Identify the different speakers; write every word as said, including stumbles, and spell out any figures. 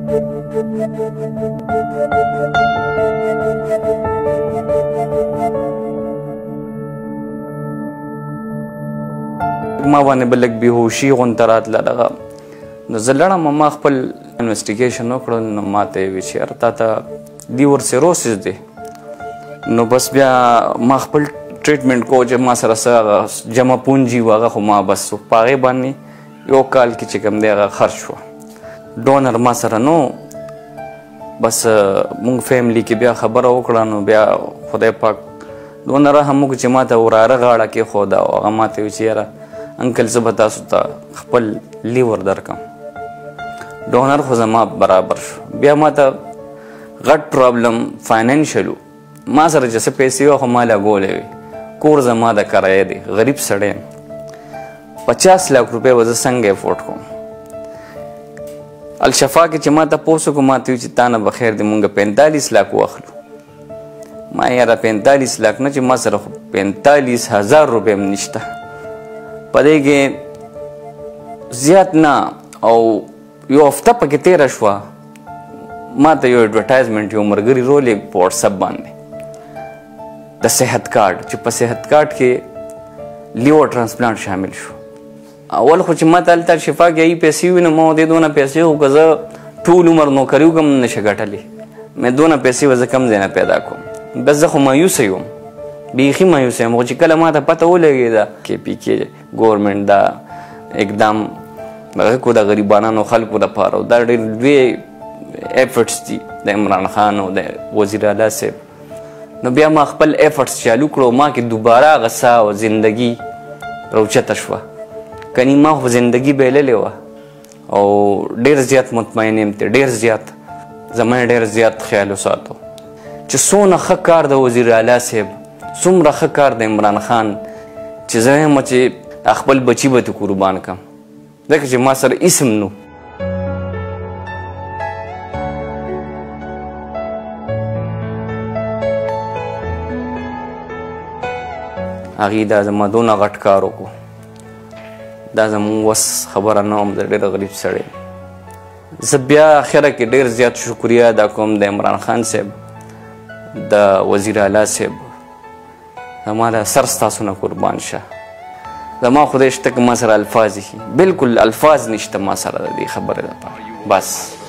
Speaker 1: ما باندې به لږ بېهوشي غونته راتله دغه نو زه لړم ما خپل انویسټیګیشن وکړل نو ما ته یې ویل چې یاره تا ته لیور سیروسس دی نو بس بیا ما خپل ټریټمنټ کو چې ما سره څه هغه جمع پونجي و هغه خو ما بس په هغې باندې یو کال کې چې کوم دی هغه خرچ شوه ډونر ما سره نو بس مونږ فیملی کې بیا خبره وکړه نو بیا خدای پاک دونه رحم وکړو چې ما ته وراره غاړه کېښوده او هغه ما ته ویل چې یاره انکل زه به تاسو ته خپل لیور درکم ډونر خو زما برابر شو بیا ما ته غټ پرابلم فاینانشل و ما سره چې څه پیسې وه خو ما لګولې وې کور زما د کرایه دی غریب سړی یم پچاس لاک روپۍ به زه څنګه افورډ کوم الشفا کې چې ما تپوس وکړو ما ته ویل چې تا نه به خیر دی مونږ پینتالیس لاک واخلو ما یاره پینتالیس لاک نه چې ما سره خو پینتالیس هزار روپۍ هم نشته په دې کې زیات نه او یو هفته پکې تېره شوه ما ته یو اډورټایزمنټ یو ملګري رولې په واټساپ باندې د صحت کارډ چې په صحت کارډ کې لیور ټرانسپلانټ شامل شو اول خو چې ما ته هلته شفا کې ای پیسې وي نو ما دې دونه پیسې خو که زه ټول عمر نوکري وکړم نشه ګټلې مې دونه پیسې به زه کم ځای نه پیدا کوم بس زه خو مایوسه یم بیخي مایوسه یم خو چې کله ما ته پته ولګېده کې پی کې ګورمنټ دا اقدام هغه کو د غریبانو خلکو دپاره او دا ډېر لوی ایفرټس دي د عمران خان او د وزیر اعلی صاحب نو بیا ما خپل ایفرټس چالو کړو ما کې دوباره هغه ساه او زندګي راوچته شوه کنی ما خو زندګي بایللې وه او ډېر زیات مطمئن یم ترې ډېر زیات زما یې ډېر زیات خیال وساتو چې څونه ښه کار د وزیر اعلی صاحب څومره ښه کار د عمران خان چې زه یم چې خپل بچي به ترې قربان کړم ځکه چې ما سره اسم نو هغې دا زما دونه غټ کار وکړو دا زموږ وس خبره نه وم زه ډېر غریب سړی زه بیا اخره کې ډېر زیات شکریه ادا کوم د عمران خان صاحب د وزیر اعلی صاحب زما د سر ستاسو نه قربان شه زما خدای شته که ما سره الفاظ ایښي بلکل الفاظ نشته ما سره د دې خبرې لپاره بس